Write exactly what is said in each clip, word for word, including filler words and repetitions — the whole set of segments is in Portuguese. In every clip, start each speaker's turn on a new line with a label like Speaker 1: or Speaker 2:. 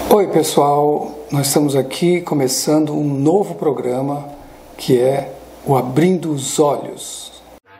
Speaker 1: Oi pessoal, nós estamos aqui começando um novo programa que é o Abrindo os Olhos.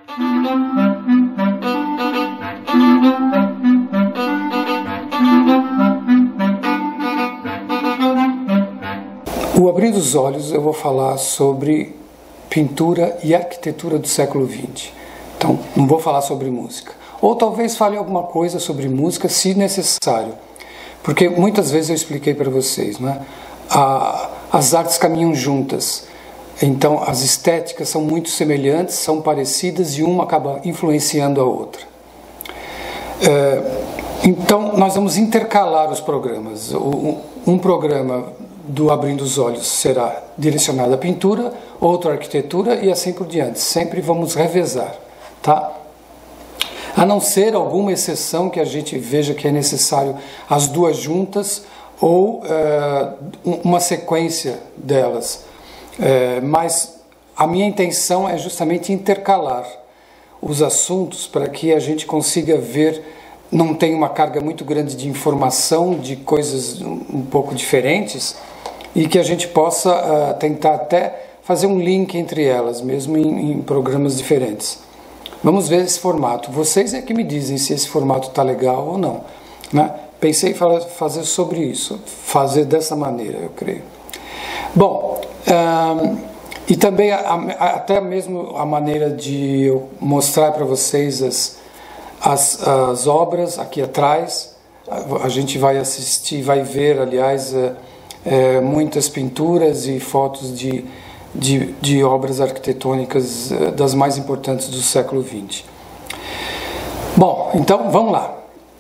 Speaker 1: O Abrindo os Olhos eu vou falar sobre pintura e arquitetura do século vinte. Então, não vou falar sobre música. Ou talvez fale alguma coisa sobre música, se necessário. Porque muitas vezes eu expliquei para vocês, né? A, as artes caminham juntas. Então, as estéticas são muito semelhantes, são parecidas e uma acaba influenciando a outra. É, então, nós vamos intercalar os programas. Um, um programa do Abrindo os Olhos será direcionado à pintura, outro à arquitetura e assim por diante. Sempre vamos revezar, tá? A não ser alguma exceção que a gente veja que é necessário as duas juntas ou é, uma sequência delas. É, mas a minha intenção é justamente intercalar os assuntos para que a gente consiga ver, não tem uma carga muito grande de informação, de coisas um pouco diferentes, e que a gente possa uh, tentar até fazer um link entre elas, mesmo em, em programas diferentes. Vamos ver esse formato. Vocês é que me dizem se esse formato está legal ou não, né? Pensei em fazer sobre isso, fazer dessa maneira, eu creio. Bom, um, e também a, a, até mesmo a maneira de eu mostrar para vocês as, as, as obras aqui atrás. A, a gente vai assistir, vai ver, aliás, é, é, muitas pinturas e fotos de De, de obras arquitetônicas das mais importantes do século vinte. Bom, então vamos lá.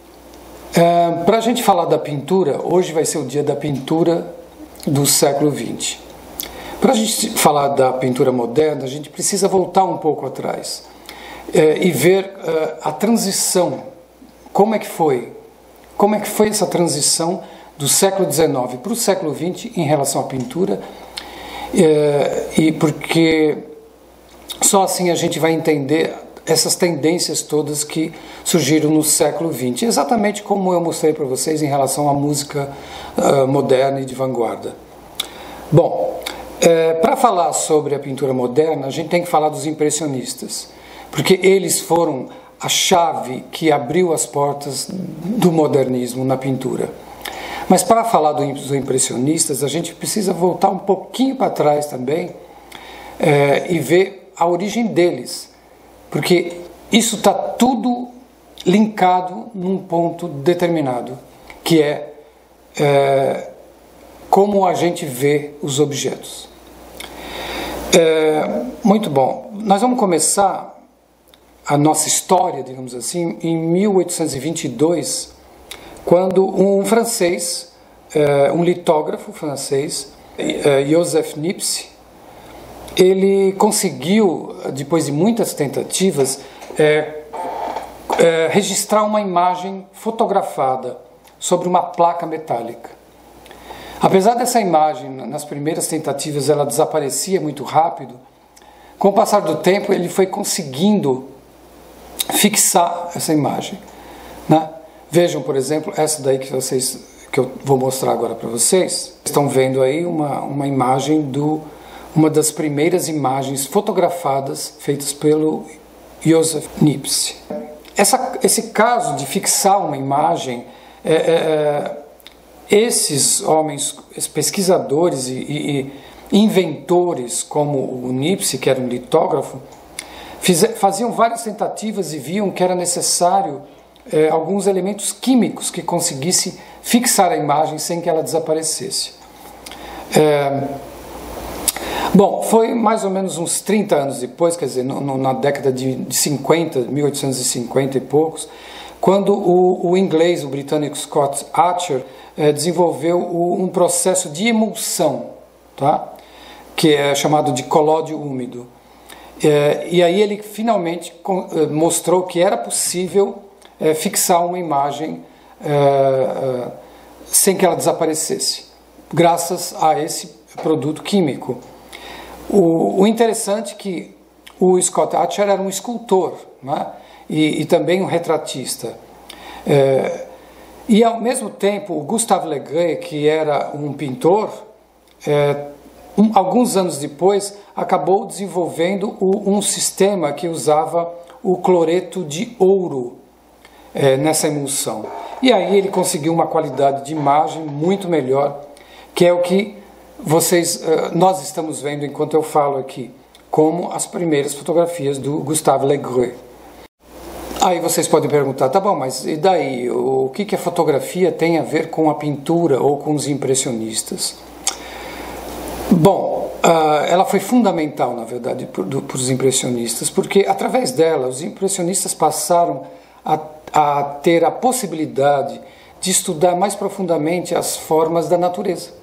Speaker 1: É, para a gente falar da pintura, hoje vai ser o dia da pintura do século vinte. Para a gente falar da pintura moderna, a gente precisa voltar um pouco atrás é, e ver é, a transição. Como é que foi? Como é que foi essa transição do século dezenove para o século vinte em relação à pintura? É, e porque só assim a gente vai entender essas tendências todas que surgiram no século vinte, exatamente como eu mostrei para vocês em relação à música uh, moderna e de vanguarda. Bom, é, para falar sobre a pintura moderna, a gente tem que falar dos impressionistas, porque eles foram a chave que abriu as portas do modernismo na pintura. Mas para falar dos impressionistas, a gente precisa voltar um pouquinho para trás também é, e ver a origem deles, porque isso está tudo linkado num ponto determinado, que é, é como a gente vê os objetos. É, muito bom, nós vamos começar a nossa história, digamos assim, em mil oitocentos e vinte e dois, quando um francês, um litógrafo francês, Joseph Niepce, ele conseguiu, depois de muitas tentativas, é, é, registrar uma imagem fotografada sobre uma placa metálica. Apesar dessa imagem, nas primeiras tentativas, ela desaparecia muito rápido, com o passar do tempo ele foi conseguindo fixar essa imagem, né? Vejam, por exemplo, essa daí que, vocês, que eu vou mostrar agora para vocês. Estão vendo aí uma, uma imagem, do, uma das primeiras imagens fotografadas feitas pelo Joseph Niepce. Essa, esse caso de fixar uma imagem, é, é, esses homens, esses pesquisadores e, e, e inventores como o Niepce, que era um litógrafo, fiz, faziam várias tentativas e viam que era necessário É, alguns elementos químicos que conseguissem fixar a imagem sem que ela desaparecesse. É, bom, foi mais ou menos uns trinta anos depois, quer dizer, no, no, na década de, de cinquenta, mil oitocentos e cinquenta e poucos, quando o, o inglês, o britânico Scott Archer, é, desenvolveu o, um processo de emulsão, tá? Que é chamado de colódio úmido. É, e aí ele finalmente com, mostrou que era possível É, fixar uma imagem é, é, sem que ela desaparecesse, graças a esse produto químico. O, o interessante é que o Scott Archer era um escultor, né? e, e também um retratista. É, E ao mesmo tempo, o Gustave Le Gray, que era um pintor, é, um, alguns anos depois, acabou desenvolvendo o, um sistema que usava o cloreto de ouro é, nessa emulsão. E aí ele conseguiu uma qualidade de imagem muito melhor, que é o que vocês, nós estamos vendo enquanto eu falo aqui, como as primeiras fotografias do Gustave Le Gray. Aí vocês podem perguntar, tá bom, mas e daí? O que, que a fotografia tem a ver com a pintura ou com os impressionistas? Bom, ela foi fundamental, na verdade, para os impressionistas, porque através dela os impressionistas passaram a, a ter a possibilidade de estudar mais profundamente as formas da natureza.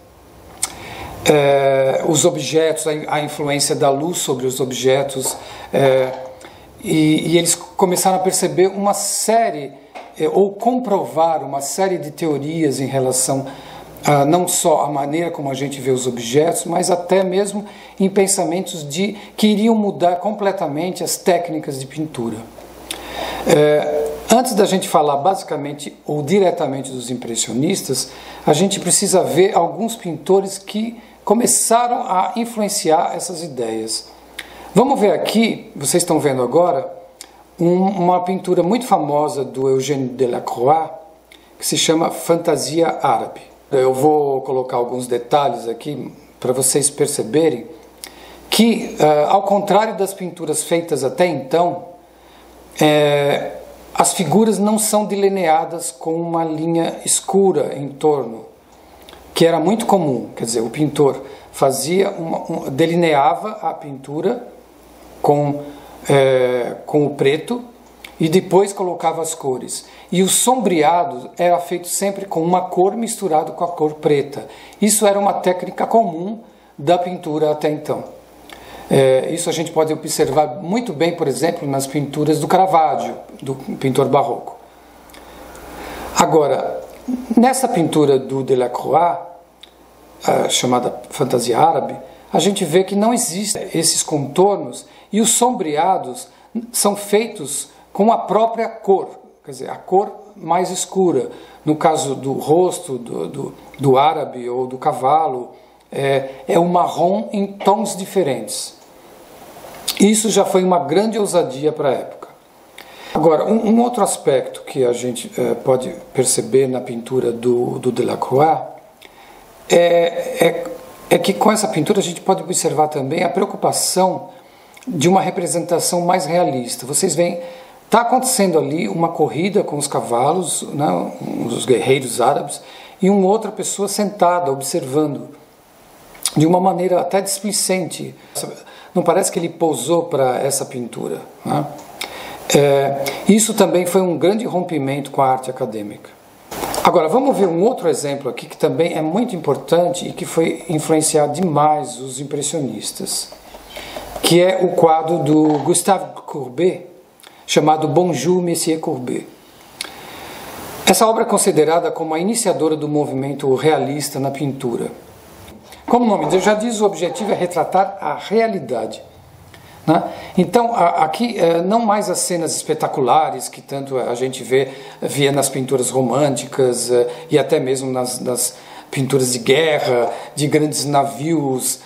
Speaker 1: É, os objetos, a influência da luz sobre os objetos, é, e, e eles começaram a perceber uma série, é, ou comprovar uma série de teorias em relação a não só a maneira como a gente vê os objetos, mas até mesmo em pensamentos de, que iriam mudar completamente as técnicas de pintura. É, antes da gente falar basicamente ou diretamente dos impressionistas, a gente precisa ver alguns pintores que começaram a influenciar essas ideias. Vamos ver aqui, vocês estão vendo agora, um, uma pintura muito famosa do Eugène Delacroix, que se chama Fantasia Árabe. Eu vou colocar alguns detalhes aqui para vocês perceberem que, uh, ao contrário das pinturas feitas até então, é, as figuras não são delineadas com uma linha escura em torno, que era muito comum. Quer dizer, o pintor fazia uma, um, delineava a pintura com, é, com o preto e depois colocava as cores. E o sombreado era feito sempre com uma cor misturada com a cor preta. Isso era uma técnica comum da pintura até então. É, isso a gente pode observar muito bem, por exemplo, nas pinturas do Caravaggio, do pintor barroco. Agora, nessa pintura do Delacroix, uh, chamada Fantasia Árabe, a gente vê que não existem esses contornos e os sombreados são feitos com a própria cor, quer dizer, a cor mais escura. No caso do rosto do, do, do árabe ou do cavalo, é, é o marrom em tons diferentes. Isso já foi uma grande ousadia para a época. Agora, um, um outro aspecto que a gente é, pode perceber na pintura do, do Delacroix é, é, é que com essa pintura a gente pode observar também a preocupação de uma representação mais realista. Vocês veem, está acontecendo ali uma corrida com os cavalos, né, os guerreiros árabes, e uma outra pessoa sentada, observando, de uma maneira até displicente. Não parece que ele posou para essa pintura, né? É, isso também foi um grande rompimento com a arte acadêmica. Agora, vamos ver um outro exemplo aqui que também é muito importante e que foi influenciar demais os impressionistas, que é o quadro do Gustave Courbet, chamado Bonjour, Monsieur Courbet. Essa obra é considerada como a iniciadora do movimento realista na pintura. Como o nome já diz, o objetivo é retratar a realidade, né? Então, aqui não mais as cenas espetaculares que tanto a gente vê, via nas pinturas românticas e até mesmo nas, nas pinturas de guerra, de grandes navios.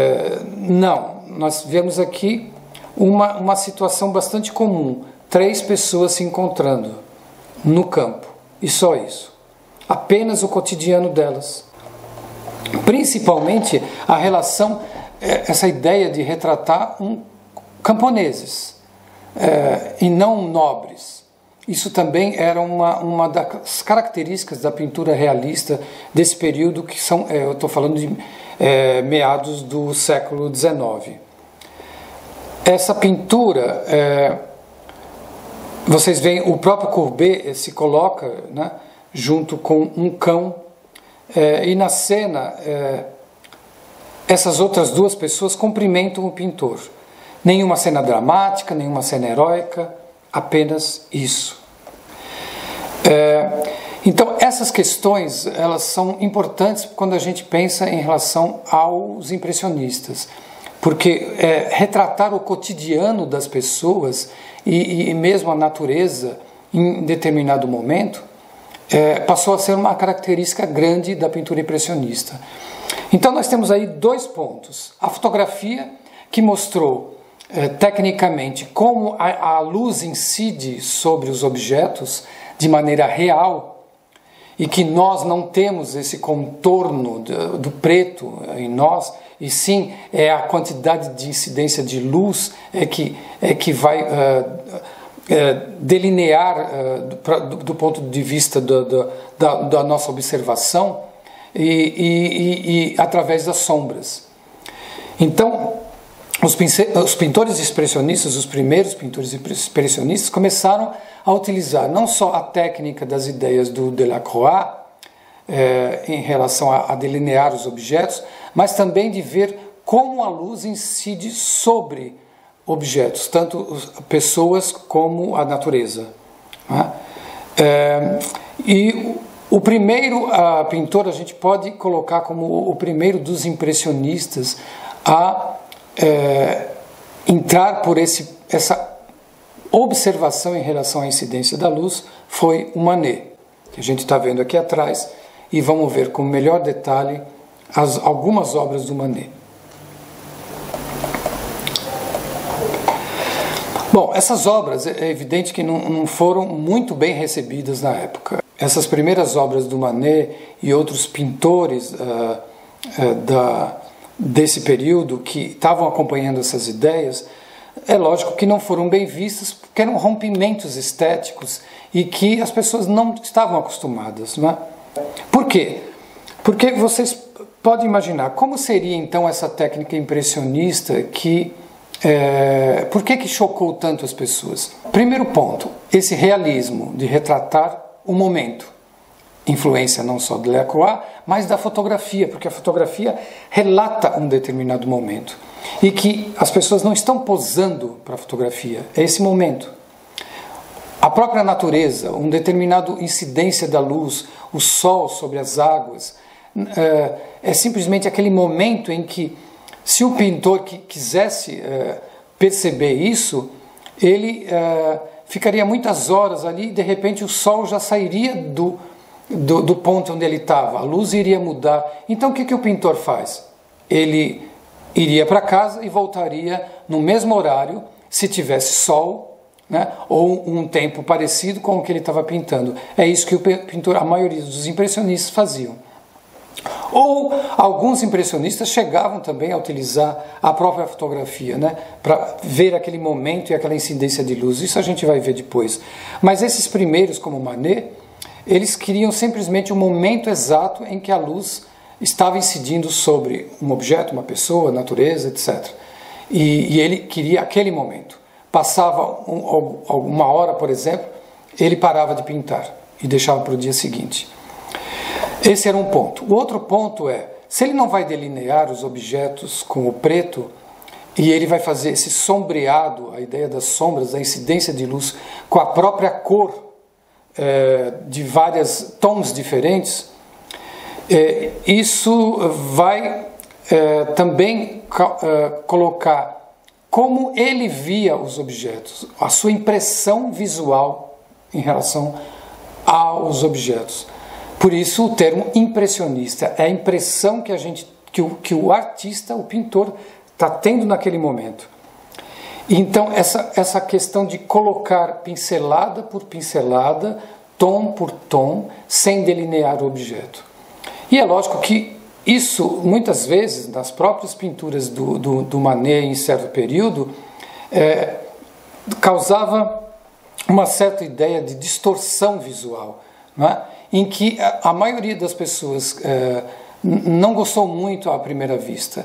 Speaker 1: Não, nós vemos aqui uma, uma situação bastante comum. Três pessoas se encontrando no campo, e só isso. Apenas o cotidiano delas. Principalmente a relação, essa ideia de retratar um, camponeses é, e não nobres. Isso também era uma, uma das características da pintura realista desse período, que são, é, eu estou falando de é, meados do século dezenove. Essa pintura, é, vocês veem, o próprio Courbet se coloca, né, junto com um cão, é, e na cena é, essas outras duas pessoas cumprimentam o pintor. Nenhuma cena dramática, nenhuma cena heróica, apenas isso. É, então essas questões, elas são importantes quando a gente pensa em relação aos impressionistas, porque é, retratar o cotidiano das pessoas e, e mesmo a natureza em determinado momento é, passou a ser uma característica grande da pintura impressionista. Então nós temos aí dois pontos. A fotografia, que mostrou é, tecnicamente como a, a luz incide sobre os objetos de maneira real, e que nós não temos esse contorno do, do preto em nós, e sim é a quantidade de incidência de luz é que, é que vai uh, uh, delinear uh, do, pra, do, do ponto de vista do, do, da, da nossa observação e, e, e, e através das sombras. Então, os, os pintores expressionistas, os primeiros pintores expressionistas, começaram a utilizar não só a técnica das ideias do Delacroix eh, em relação a, a delinear os objetos, mas também de ver como a luz incide sobre objetos, tanto pessoas como a natureza. Né? É, e o primeiro a pintor a gente pode colocar como o primeiro dos impressionistas a é, entrar por esse, essa observação em relação à incidência da luz foi o Manet, que a gente está vendo aqui atrás, e vamos ver com melhor detalhe as, algumas obras do Manet. Bom, essas obras é evidente que não, não foram muito bem recebidas na época. Essas primeiras obras do Manet e outros pintores uh, uh, da, desse período que estavam acompanhando essas ideias, é lógico que não foram bem vistas porque eram rompimentos estéticos e que as pessoas não estavam acostumadas. Não é? Por quê? Porque vocês podem imaginar como seria então essa técnica impressionista que... É, por que que chocou tanto as pessoas? Primeiro ponto, esse realismo de retratar o momento. Influência não só de Delacroix, mas da fotografia, porque a fotografia relata um determinado momento. E que as pessoas não estão posando para a fotografia, é esse momento. A própria natureza, uma determinada incidência da luz, o sol sobre as águas, é, é simplesmente aquele momento em que, se o pintor que quisesse uh, perceber isso, ele uh, ficaria muitas horas ali e de repente o sol já sairia do, do, do ponto onde ele estava, a luz iria mudar. Então o que, que o pintor faz? Ele iria para casa e voltaria no mesmo horário, se tivesse sol, né, ou um tempo parecido com o que ele estava pintando. É isso que o pintor, a maioria dos impressionistas faziam. Ou alguns impressionistas chegavam também a utilizar a própria fotografia, né, para ver aquele momento e aquela incidência de luz. Isso a gente vai ver depois. Mas esses primeiros, como Manet, eles queriam simplesmente o momento exato em que a luz estava incidindo sobre um objeto, uma pessoa, a natureza, etcétera. E, e ele queria aquele momento. Passava um, uma hora, por exemplo, ele parava de pintar e deixava para o dia seguinte. Esse era um ponto. O outro ponto é, se ele não vai delinear os objetos com o preto, e ele vai fazer esse sombreado, a ideia das sombras, da incidência de luz, com a própria cor é, de vários tons diferentes, é, isso vai é, também é, colocar como ele via os objetos, a sua impressão visual em relação aos objetos. Por isso o termo impressionista é a impressão que, a gente, que, o, que o artista, o pintor, está tendo naquele momento. Então essa, essa questão de colocar pincelada por pincelada, tom por tom, sem delinear o objeto. E é lógico que isso, muitas vezes, nas próprias pinturas do, do, do Manet em certo período, é, causava uma certa ideia de distorção visual, não é? Em que a, a maioria das pessoas é, não gostou muito à primeira vista,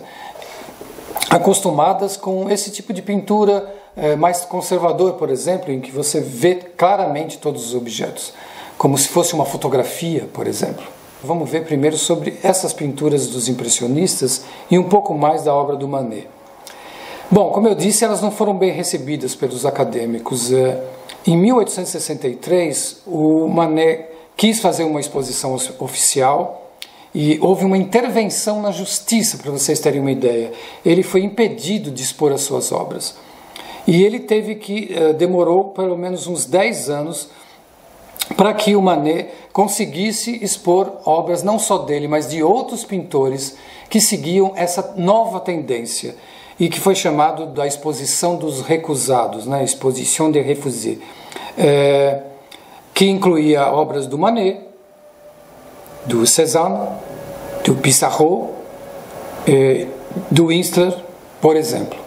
Speaker 1: acostumadas com esse tipo de pintura é, mais conservador, por exemplo, em que você vê claramente todos os objetos, como se fosse uma fotografia, por exemplo. Vamos ver primeiro sobre essas pinturas dos impressionistas e um pouco mais da obra do Manet. Bom, como eu disse, elas não foram bem recebidas pelos acadêmicos. Em mil oitocentos e sessenta e três, o Manet quis fazer uma exposição oficial e houve uma intervenção na justiça, para vocês terem uma ideia. Ele foi impedido de expor as suas obras. E ele teve que, demorou pelo menos uns dez anos para que o Manet conseguisse expor obras não só dele, mas de outros pintores que seguiam essa nova tendência e que foi chamado da exposição dos recusados, né? Exposition des Refusés, é, que incluía obras do Manet, do Cézanne, do Pissarro, é, do Whistler, por exemplo.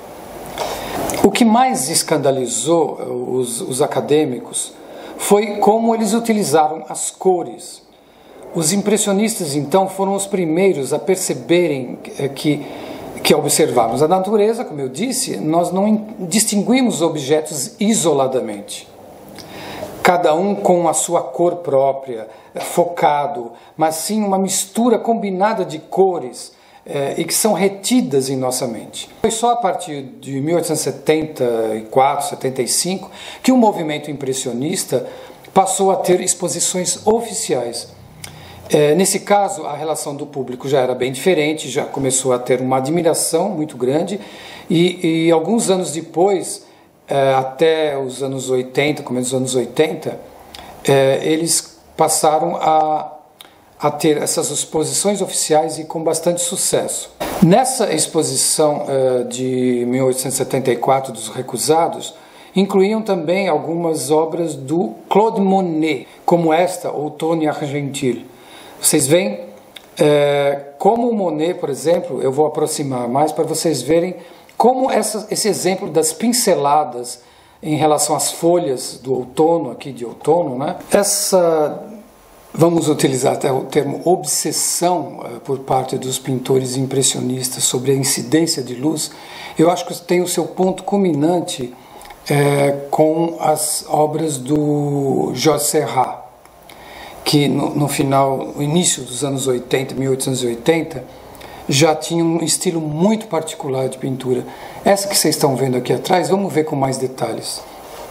Speaker 1: O que mais escandalizou os, os acadêmicos foi como eles utilizaram as cores. Os impressionistas, então, foram os primeiros a perceberem que, que ao observarmos a natureza, como eu disse, nós não distinguimos objetos isoladamente. Cada um com a sua cor própria, focado, mas sim uma mistura combinada de cores eh, e que são retidas em nossa mente. Foi só a partir de mil oitocentos e setenta e quatro, setenta e cinco que o movimento impressionista passou a ter exposições oficiais. É, nesse caso, a relação do público já era bem diferente, já começou a ter uma admiração muito grande e, e alguns anos depois, é, até os anos oitenta, começo dos anos oitenta, é, eles passaram a, a ter essas exposições oficiais e com bastante sucesso. Nessa exposição é, de mil oitocentos e setenta e quatro dos recusados, incluíam também algumas obras do Claude Monet, como esta, Outono Argentil. Vocês veem é, como o Monet, por exemplo, eu vou aproximar mais para vocês verem como essa, esse exemplo das pinceladas em relação às folhas do outono, aqui de outono, né? Essa, vamos utilizar até o termo obsessão é, por parte dos pintores impressionistas sobre a incidência de luz, eu acho que tem o seu ponto culminante é, com as obras do Georges Seurat, que no, no final, no início dos anos oitenta, mil oitocentos e oitenta, já tinha um estilo muito particular de pintura. Essa que vocês estão vendo aqui atrás, vamos ver com mais detalhes.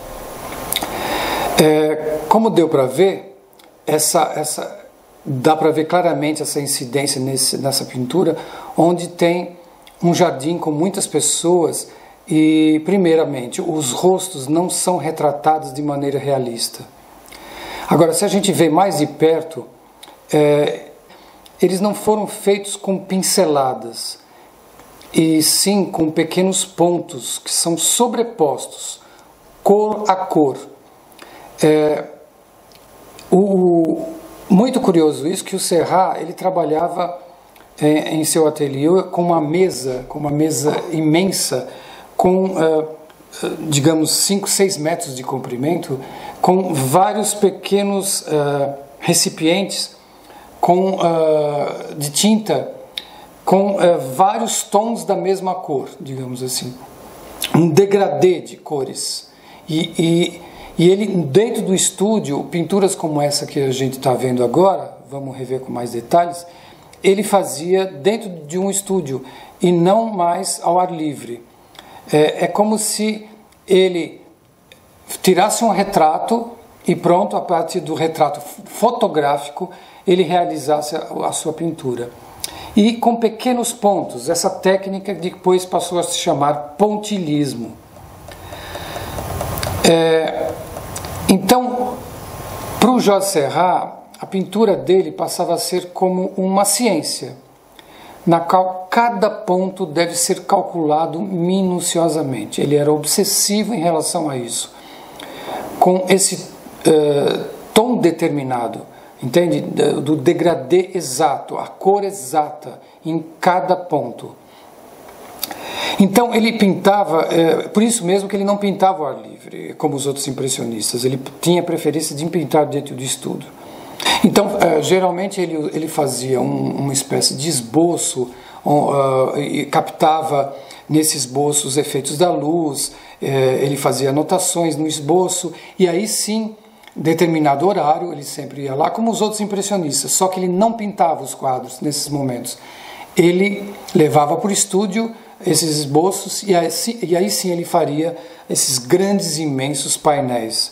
Speaker 1: É, como deu para ver, essa, essa, dá para ver claramente essa incidência nesse, nessa pintura, onde tem um jardim com muitas pessoas e, primeiramente, os rostos não são retratados de maneira realista. Agora, se a gente vê mais de perto, é, eles não foram feitos com pinceladas, e sim com pequenos pontos que são sobrepostos, cor a cor. É, o, muito curioso isso, que o Seurat, ele trabalhava é, em seu ateliê com uma mesa, com uma mesa imensa, com, é, digamos, cinco, seis metros de comprimento, com vários pequenos uh, recipientes com, uh, de tinta com uh, vários tons da mesma cor, digamos assim. Um degradê de cores. E, e, e ele, dentro do estúdio, pinturas como essa que a gente está vendo agora, vamos rever com mais detalhes, ele fazia dentro de um estúdio e não mais ao ar livre. É, é como se ele tirasse um retrato e pronto, a partir do retrato fotográfico, ele realizasse a, a sua pintura. E com pequenos pontos, essa técnica depois passou a se chamar pontilhismo. É, então, para o Georges Seurat, a pintura dele passava a ser como uma ciência, na qual cada ponto deve ser calculado minuciosamente. Ele era obsessivo em relação a isso, com esse uh, tom determinado, entende? Do degradê exato, a cor exata em cada ponto. Então ele pintava, uh, por isso mesmo que ele não pintava ao ar livre, como os outros impressionistas, ele tinha preferência de pintar dentro do estúdio. Então, uh, geralmente ele, ele fazia um, uma espécie de esboço, uh, e captava nesse esboço os efeitos da luz, uh, ele fazia anotações no esboço, e aí sim, determinado horário, ele sempre ia lá, como os outros impressionistas, só que ele não pintava os quadros nesses momentos. Ele levava para o estúdio esses esboços, e aí, e aí sim ele faria esses grandes, imensos painéis.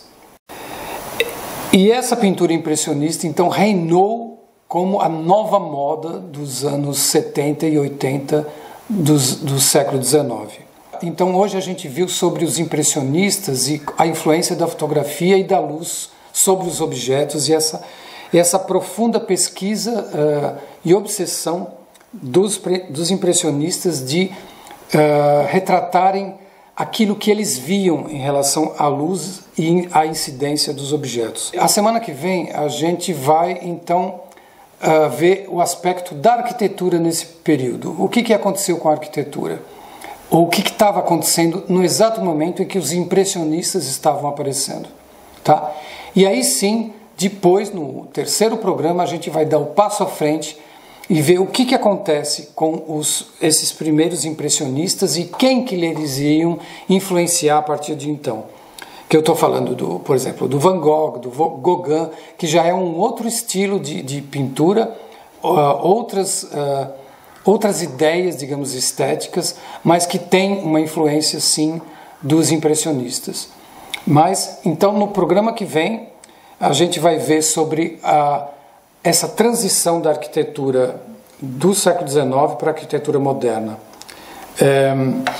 Speaker 1: E essa pintura impressionista, então, reinou como a nova moda dos anos setenta e oitenta dos, do século dezenove. Então, hoje a gente viu sobre os impressionistas e a influência da fotografia e da luz sobre os objetos e essa, essa profunda pesquisa uh, e obsessão dos, dos impressionistas de uh, retratarem aquilo que eles viam em relação à luz e à incidência dos objetos. A semana que vem a gente vai então uh, ver o aspecto da arquitetura nesse período. O que, que aconteceu com a arquitetura? Ou o que estava acontecendo no exato momento em que os impressionistas estavam aparecendo. Tá? E aí sim, depois, no terceiro programa, a gente vai dar o passo à frente e ver o que, que acontece com os, esses primeiros impressionistas e quem que eles iam influenciar a partir de então. Que eu estou falando, do, por exemplo, do Van Gogh, do Gauguin, que já é um outro estilo de, de pintura, uh, outras, uh, outras ideias, digamos, estéticas, mas que tem uma influência, sim, dos impressionistas. Mas, então, no programa que vem, a gente vai ver sobre a essa transição da arquitetura do século dezenove para a arquitetura moderna. É,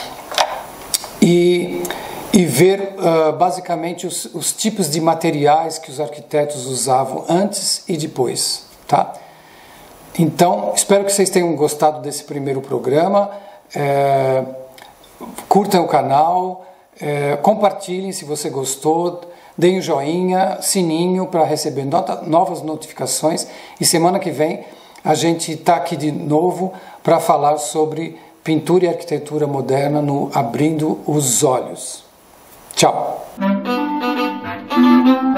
Speaker 1: e, e ver uh, basicamente os, os tipos de materiais que os arquitetos usavam antes e depois. Tá? Então, espero que vocês tenham gostado desse primeiro programa. É, curtam o canal, é, compartilhem se você gostou. Deem um joinha, sininho para receber nota, novas notificações. E semana que vem a gente está aqui de novo para falar sobre pintura e arquitetura moderna no Abrindo os Olhos. Tchau!